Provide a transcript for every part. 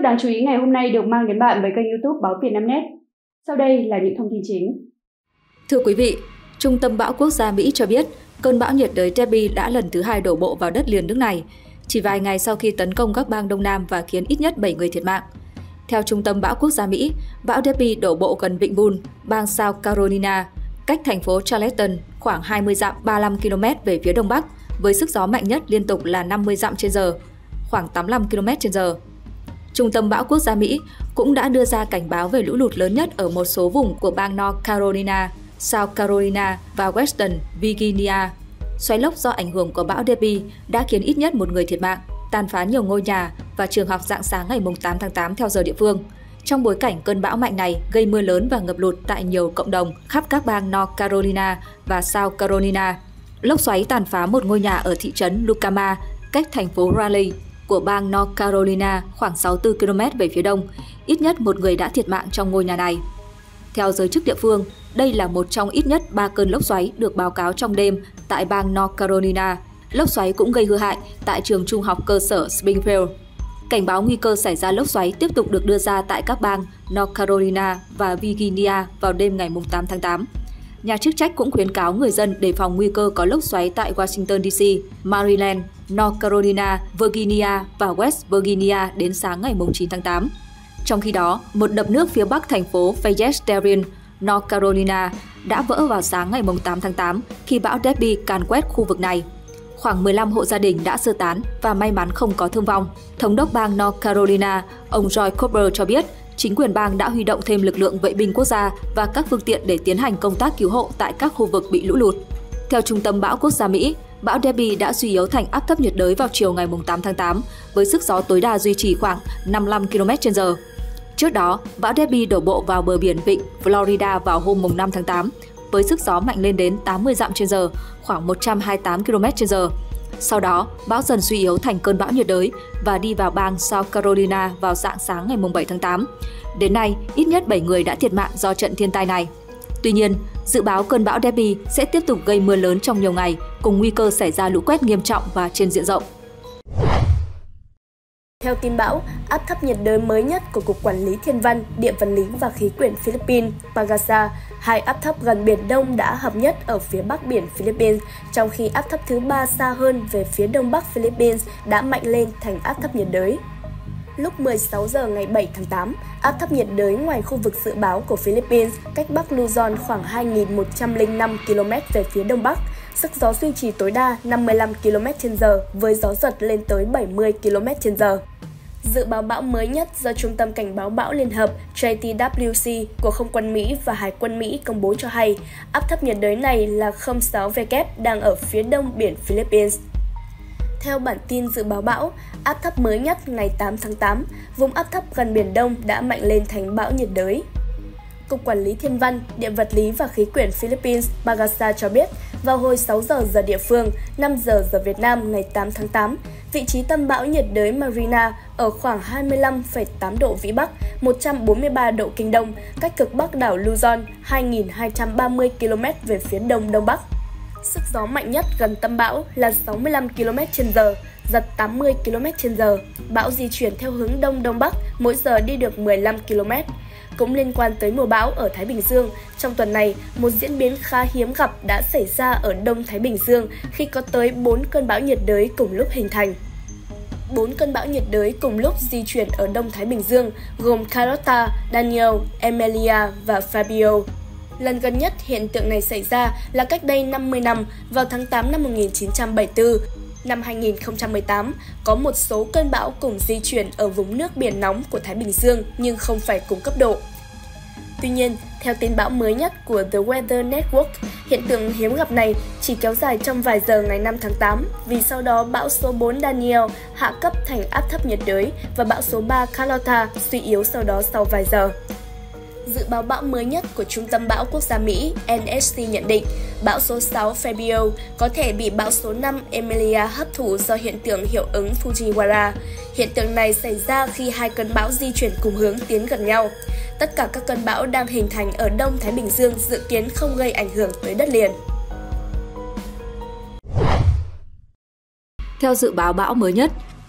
tức đáng chú ý ngày hôm nay được mang đến bạn với kênh YouTube Báo Vietnamnet. Sau đây là những thông tin chính. Thưa quý vị, Trung tâm Bão Quốc gia Mỹ cho biết cơn bão nhiệt đới Debby đã lần thứ 2 đổ bộ vào đất liền nước này, chỉ vài ngày sau khi tấn công các bang Đông Nam và khiến ít nhất 7 người thiệt mạng. Theo Trung tâm Bão Quốc gia Mỹ, bão Debby đổ bộ gần Vịnh Boone, bang South Carolina, cách thành phố Charleston khoảng 20 dặm 35 km về phía đông bắc, với sức gió mạnh nhất liên tục là 50 dặm trên giờ, khoảng 85 km/h. Trung tâm Bão Quốc gia Mỹ cũng đã đưa ra cảnh báo về lũ lụt lớn nhất ở một số vùng của bang North Carolina, South Carolina và Western Virginia. Xoáy lốc do ảnh hưởng của bão Debby đã khiến ít nhất một người thiệt mạng, tàn phá nhiều ngôi nhà và trường học rạng sáng ngày 8 tháng 8 theo giờ địa phương. Trong bối cảnh cơn bão mạnh này gây mưa lớn và ngập lụt tại nhiều cộng đồng khắp các bang North Carolina và South Carolina. Lốc xoáy tàn phá một ngôi nhà ở thị trấn Lucama, cách thành phố Raleigh của bang North Carolina khoảng 64 km về phía đông. Ít nhất một người đã thiệt mạng trong ngôi nhà này. Theo giới chức địa phương, đây là một trong ít nhất 3 cơn lốc xoáy được báo cáo trong đêm tại bang North Carolina. Lốc xoáy cũng gây hư hại tại trường trung học cơ sở Springfield. Cảnh báo nguy cơ xảy ra lốc xoáy tiếp tục được đưa ra tại các bang North Carolina và Virginia vào đêm ngày 8 tháng 8. Nhà chức trách cũng khuyến cáo người dân đề phòng nguy cơ có lốc xoáy tại Washington DC, Maryland, North Carolina, Virginia và West Virginia đến sáng ngày 9 tháng 8. Trong khi đó, một đập nước phía bắc thành phố Fayetteville, North Carolina đã vỡ vào sáng ngày 8 tháng 8 khi bão Debby càn quét khu vực này. Khoảng 15 hộ gia đình đã sơ tán và may mắn không có thương vong. Thống đốc bang North Carolina, ông Roy Cooper cho biết, chính quyền bang đã huy động thêm lực lượng vệ binh quốc gia và các phương tiện để tiến hành công tác cứu hộ tại các khu vực bị lũ lụt. Theo Trung tâm Bão Quốc gia Mỹ, bão Debby đã suy yếu thành áp thấp nhiệt đới vào chiều ngày 8 tháng 8 với sức gió tối đa duy trì khoảng 55 km/h. Trước đó, bão Debby đổ bộ vào bờ biển vịnh Florida vào hôm 5 tháng 8 với sức gió mạnh lên đến 80 dặm trên giờ, khoảng 128 km/h. Sau đó, bão dần suy yếu thành cơn bão nhiệt đới và đi vào bang South Carolina vào rạng sáng ngày 7 tháng 8. Đến nay, ít nhất 7 người đã thiệt mạng do trận thiên tai này. Tuy nhiên, dự báo cơn bão Debby sẽ tiếp tục gây mưa lớn trong nhiều ngày, cùng nguy cơ xảy ra lũ quét nghiêm trọng và trên diện rộng. Theo tin bão, áp thấp nhiệt đới mới nhất của Cục Quản lý Thiên văn, Địa vật lý và Khí quyển Philippines, Pagasa, hai áp thấp gần Biển Đông đã hợp nhất ở phía bắc biển Philippines, trong khi áp thấp thứ 3 xa hơn về phía đông bắc Philippines đã mạnh lên thành áp thấp nhiệt đới. Lúc 16 giờ ngày 7 tháng 8, áp thấp nhiệt đới ngoài khu vực dự báo của Philippines cách Bắc Luzon khoảng 2.105 km về phía đông bắc. Sức gió duy trì tối đa 55 km/h với gió giật lên tới 70 km/h. Dự báo bão mới nhất do Trung tâm Cảnh báo bão Liên hợp JTWC của Không quân Mỹ và Hải quân Mỹ công bố cho hay, áp thấp nhiệt đới này là 06W đang ở phía đông biển Philippines. Theo bản tin dự báo bão, áp thấp mới nhất ngày 8 tháng 8, vùng áp thấp gần Biển Đông đã mạnh lên thành bão nhiệt đới. Cục Quản lý Thiên văn, Địa vật lý và Khí quyển Philippines, Pagasa cho biết, vào hồi 6 giờ giờ địa phương, 5 giờ giờ Việt Nam ngày 8 tháng 8, vị trí tâm bão nhiệt đới Marina ở khoảng 25,8 độ Vĩ Bắc, 143 độ Kinh Đông, cách cực bắc đảo Luzon, 2.230 km về phía đông đông bắc. Sức gió mạnh nhất gần tâm bão là 65 km/h, giật 80 km/h. Bão di chuyển theo hướng đông đông bắc, mỗi giờ đi được 15 km. Cũng liên quan tới mùa bão ở Thái Bình Dương, trong tuần này, một diễn biến khá hiếm gặp đã xảy ra ở Đông Thái Bình Dương khi có tới 4 cơn bão nhiệt đới cùng lúc hình thành. 4 cơn bão nhiệt đới cùng lúc di chuyển ở Đông Thái Bình Dương gồm Carlotta, Daniel, Emilia và Fabio. Lần gần nhất hiện tượng này xảy ra là cách đây 50 năm, vào tháng 8 năm 1974. Năm 2018, có một số cơn bão cùng di chuyển ở vùng nước biển nóng của Thái Bình Dương nhưng không phải cùng cấp độ. Tuy nhiên, theo tin bão mới nhất của The Weather Network, hiện tượng hiếm gặp này chỉ kéo dài trong vài giờ ngày 5 tháng 8, vì sau đó bão số 4 Daniel hạ cấp thành áp thấp nhiệt đới và bão số 3 Carlotta suy yếu sau đó sau vài giờ. Dự báo bão mới nhất của Trung tâm Bão Quốc gia Mỹ NSC nhận định, bão số 6 Fabio có thể bị bão số 5 Emilia hấp thụ do hiện tượng hiệu ứng Fujiwara. Hiện tượng này xảy ra khi hai cơn bão di chuyển cùng hướng tiến gần nhau. Tất cả các cơn bão đang hình thành ở Đông Thái Bình Dương dự kiến không gây ảnh hưởng tới đất liền. Theo dự báo bão mới nhất,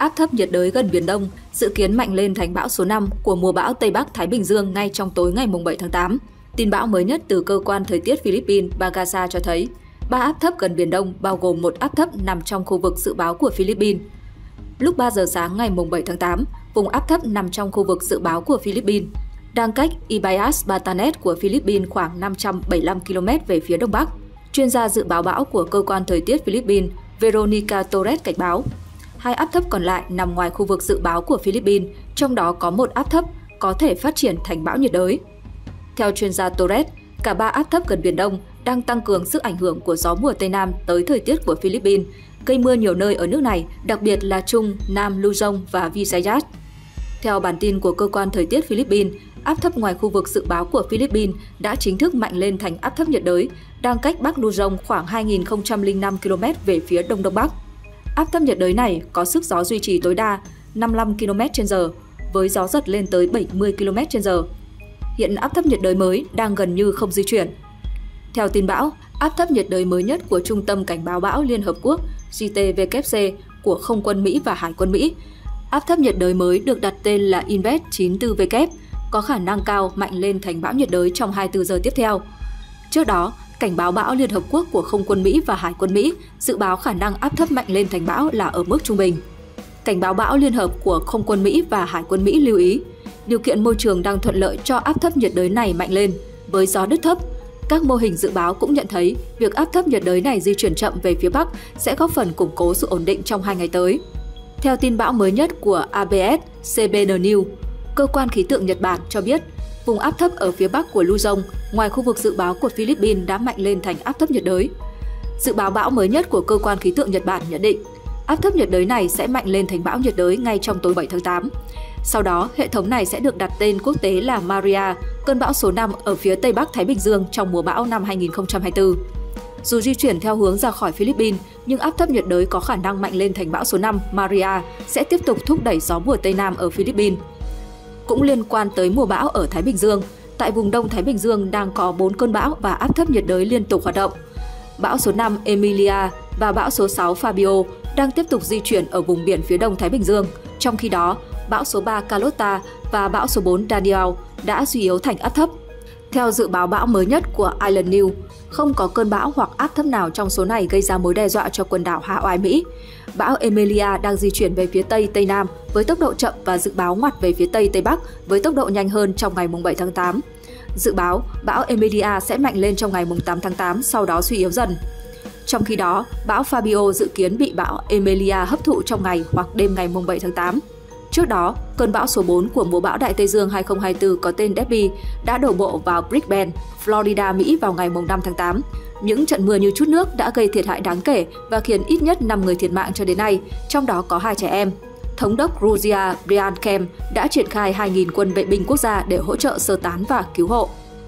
áp thấp nhiệt đới gần Biển Đông dự kiến mạnh lên thành bão số 5 của mùa bão Tây Bắc Thái Bình Dương ngay trong tối ngày 7 tháng 8. Tin bão mới nhất từ cơ quan thời tiết Philippines Pagasa cho thấy 3 áp thấp gần Biển Đông bao gồm một áp thấp nằm trong khu vực dự báo của Philippines. Lúc 3 giờ sáng ngày 7 tháng 8, vùng áp thấp nằm trong khu vực dự báo của Philippines, đang cách Ibayas Batanes của Philippines khoảng 575 km về phía đông bắc. Chuyên gia dự báo bão của cơ quan thời tiết Philippines Veronica Torres cảnh báo, 2 áp thấp còn lại nằm ngoài khu vực dự báo của Philippines, trong đó có một áp thấp có thể phát triển thành bão nhiệt đới. Theo chuyên gia Torres, cả 3 áp thấp gần Biển Đông đang tăng cường sức ảnh hưởng của gió mùa Tây Nam tới thời tiết của Philippines, gây mưa nhiều nơi ở nước này, đặc biệt là Trung, Nam Luzon và Visayas. Theo bản tin của cơ quan thời tiết Philippines, áp thấp ngoài khu vực dự báo của Philippines đã chính thức mạnh lên thành áp thấp nhiệt đới, đang cách Bắc Luzon khoảng 2.005 km về phía đông đông bắc. Áp thấp nhiệt đới này có sức gió duy trì tối đa 55 km/h, với gió giật lên tới 70 km/h. Hiện áp thấp nhiệt đới mới đang gần như không di chuyển. Theo tin bão, áp thấp nhiệt đới mới nhất của Trung tâm Cảnh báo bão Liên Hợp Quốc JTVKC của Không quân Mỹ và Hải quân Mỹ, áp thấp nhiệt đới mới được đặt tên là Inves 94W, có khả năng cao mạnh lên thành bão nhiệt đới trong 24 giờ tiếp theo. Trước đó, Cảnh báo bão Liên Hợp Quốc của Không quân Mỹ và Hải quân Mỹ dự báo khả năng áp thấp mạnh lên thành bão là ở mức trung bình. Cảnh báo bão Liên hợp của Không quân Mỹ và Hải quân Mỹ lưu ý, điều kiện môi trường đang thuận lợi cho áp thấp nhiệt đới này mạnh lên, với gió đứt thấp. Các mô hình dự báo cũng nhận thấy việc áp thấp nhiệt đới này di chuyển chậm về phía Bắc sẽ góp phần củng cố sự ổn định trong 2 ngày tới. Theo tin bão mới nhất của ABS CBN News, cơ quan khí tượng Nhật Bản cho biết vùng áp thấp ở phía bắc của Luzon, ngoài khu vực dự báo của Philippines đã mạnh lên thành áp thấp nhiệt đới. Dự báo bão mới nhất của cơ quan khí tượng Nhật Bản nhận định áp thấp nhiệt đới này sẽ mạnh lên thành bão nhiệt đới ngay trong tối 7 tháng 8. Sau đó, hệ thống này sẽ được đặt tên quốc tế là Maria, cơn bão số 5 ở phía Tây Bắc Thái Bình Dương trong mùa bão năm 2024. Dù di chuyển theo hướng ra khỏi Philippines, nhưng áp thấp nhiệt đới có khả năng mạnh lên thành bão số 5 Maria sẽ tiếp tục thúc đẩy gió mùa Tây Nam ở Philippines. Cũng liên quan tới mùa bão ở Thái Bình Dương, tại vùng Đông Thái Bình Dương đang có 4 cơn bão và áp thấp nhiệt đới liên tục hoạt động. Bão số 5 Emilia và bão số 6 Fabio đang tiếp tục di chuyển ở vùng biển phía Đông Thái Bình Dương. Trong khi đó, bão số 3 Carlotta và bão số 4 Daniel đã suy yếu thành áp thấp. Theo dự báo bão mới nhất của Island News, không có cơn bão hoặc áp thấp nào trong số này gây ra mối đe dọa cho quần đảo Hawaii, Mỹ. Bão Emilia đang di chuyển về phía Tây Tây Nam với tốc độ chậm và dự báo ngoặt về phía Tây Tây Bắc với tốc độ nhanh hơn trong ngày 7 tháng 8. Dự báo bão Emilia sẽ mạnh lên trong ngày 8 tháng 8, sau đó suy yếu dần. Trong khi đó, bão Fabio dự kiến bị bão Emilia hấp thụ trong ngày hoặc đêm ngày 7 tháng 8. Trước đó, cơn bão số 4 của mùa bão Đại Tây Dương 2024 có tên Debbie đã đổ bộ vào Brisbane, Florida, Mỹ vào ngày 5 tháng 8. Những trận mưa như trút nước đã gây thiệt hại đáng kể và khiến ít nhất 5 người thiệt mạng cho đến nay, trong đó có 2 trẻ em. Thống đốc Georgia Brian Kemp đã triển khai 2.000 quân vệ binh quốc gia để hỗ trợ sơ tán và cứu hộ.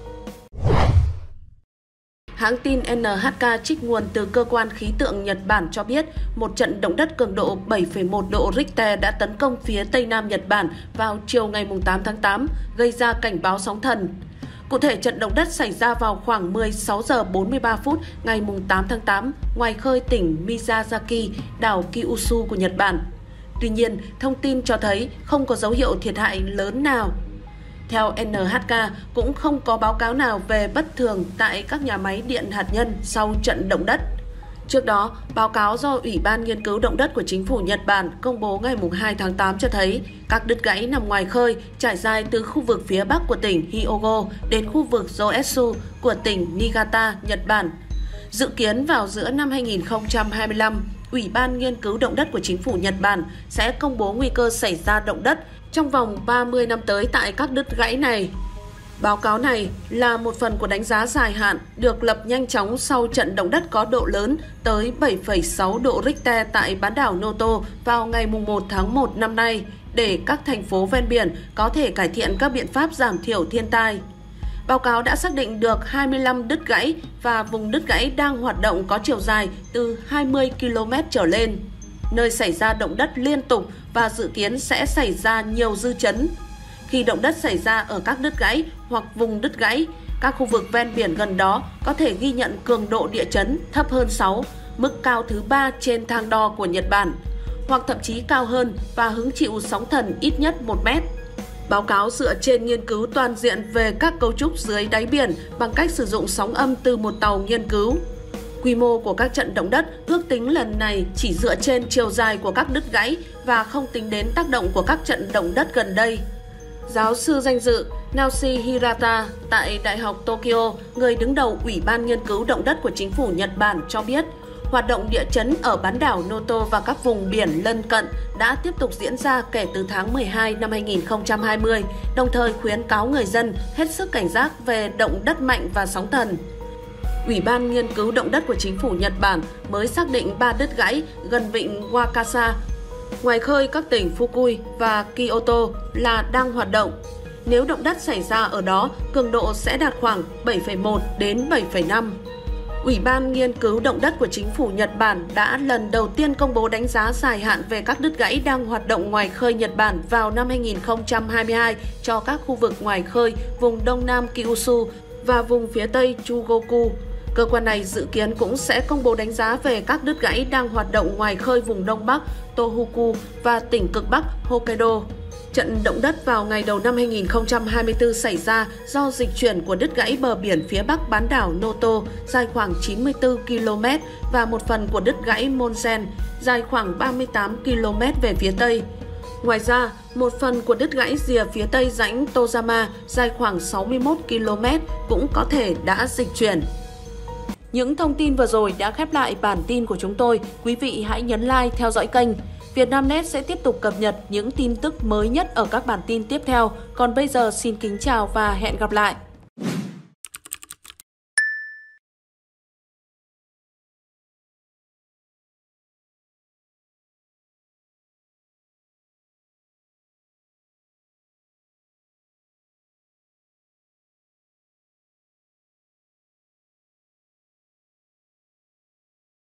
Hãng tin NHK trích nguồn từ cơ quan khí tượng Nhật Bản cho biết một trận động đất cường độ 7,1 độ Richter đã tấn công phía Tây Nam Nhật Bản vào chiều ngày 8 tháng 8, gây ra cảnh báo sóng thần. Cụ thể, trận động đất xảy ra vào khoảng 16 giờ 43 phút ngày 8 tháng 8 ngoài khơi tỉnh Miyazaki, đảo Kyushu của Nhật Bản. Tuy nhiên, thông tin cho thấy không có dấu hiệu thiệt hại lớn nào. Theo NHK, cũng không có báo cáo nào về bất thường tại các nhà máy điện hạt nhân sau trận động đất. Trước đó, báo cáo do Ủy ban Nghiên cứu Động đất của Chính phủ Nhật Bản công bố ngày 2 tháng 8 cho thấy các đứt gãy nằm ngoài khơi trải dài từ khu vực phía bắc của tỉnh Hyogo đến khu vực Joetsu của tỉnh Niigata, Nhật Bản. Dự kiến vào giữa năm 2025, Ủy ban Nghiên cứu Động đất của Chính phủ Nhật Bản sẽ công bố nguy cơ xảy ra động đất trong vòng 30 năm tới tại các đứt gãy này. Báo cáo này là một phần của đánh giá dài hạn được lập nhanh chóng sau trận động đất có độ lớn tới 7,6 độ Richter tại bán đảo Noto vào ngày 1 tháng 1 năm nay để các thành phố ven biển có thể cải thiện các biện pháp giảm thiểu thiên tai. Báo cáo đã xác định được 25 đứt gãy và vùng đứt gãy đang hoạt động có chiều dài từ 20 km trở lên, nơi xảy ra động đất liên tục và dự kiến sẽ xảy ra nhiều dư chấn. Khi động đất xảy ra ở các đứt gãy hoặc vùng đứt gãy, các khu vực ven biển gần đó có thể ghi nhận cường độ địa chấn thấp hơn 6, mức cao thứ 3 trên thang đo của Nhật Bản. hoặc thậm chí cao hơn và hứng chịu sóng thần ít nhất 1 mét. Báo cáo dựa trên nghiên cứu toàn diện về các cấu trúc dưới đáy biển bằng cách sử dụng sóng âm từ một tàu nghiên cứu. Quy mô của các trận động đất ước tính lần này chỉ dựa trên chiều dài của các đứt gãy và không tính đến tác động của các trận động đất gần đây. Giáo sư danh dự Naoshi Hirata tại Đại học Tokyo, người đứng đầu Ủy ban nghiên cứu động đất của chính phủ Nhật Bản cho biết, hoạt động địa chấn ở bán đảo Noto và các vùng biển lân cận đã tiếp tục diễn ra kể từ tháng 12 năm 2020, đồng thời khuyến cáo người dân hết sức cảnh giác về động đất mạnh và sóng thần. Ủy ban nghiên cứu động đất của chính phủ Nhật Bản mới xác định 3 đứt gãy gần vịnh Wakasa, ngoài khơi các tỉnh Fukui và Kyoto là đang hoạt động. Nếu động đất xảy ra ở đó, cường độ sẽ đạt khoảng 7,1 đến 7,5. Ủy ban nghiên cứu động đất của chính phủ Nhật Bản đã lần đầu tiên công bố đánh giá dài hạn về các đứt gãy đang hoạt động ngoài khơi Nhật Bản vào năm 2022 cho các khu vực ngoài khơi vùng Đông Nam Kyushu và vùng phía Tây Chugoku. Cơ quan này dự kiến cũng sẽ công bố đánh giá về các đứt gãy đang hoạt động ngoài khơi vùng Đông Bắc Tohoku và tỉnh cực Bắc Hokkaido. Trận động đất vào ngày đầu năm 2024 xảy ra do dịch chuyển của đứt gãy bờ biển phía bắc bán đảo Noto dài khoảng 94 km và một phần của đứt gãy Monsen dài khoảng 38 km về phía tây. Ngoài ra, một phần của đứt gãy rìa phía tây rãnh Tozama dài khoảng 61 km cũng có thể đã dịch chuyển. Những thông tin vừa rồi đã khép lại bản tin của chúng tôi. Quý vị hãy nhấn like, theo dõi kênh. Vietnamnet sẽ tiếp tục cập nhật những tin tức mới nhất ở các bản tin tiếp theo. Còn bây giờ xin kính chào và hẹn gặp lại!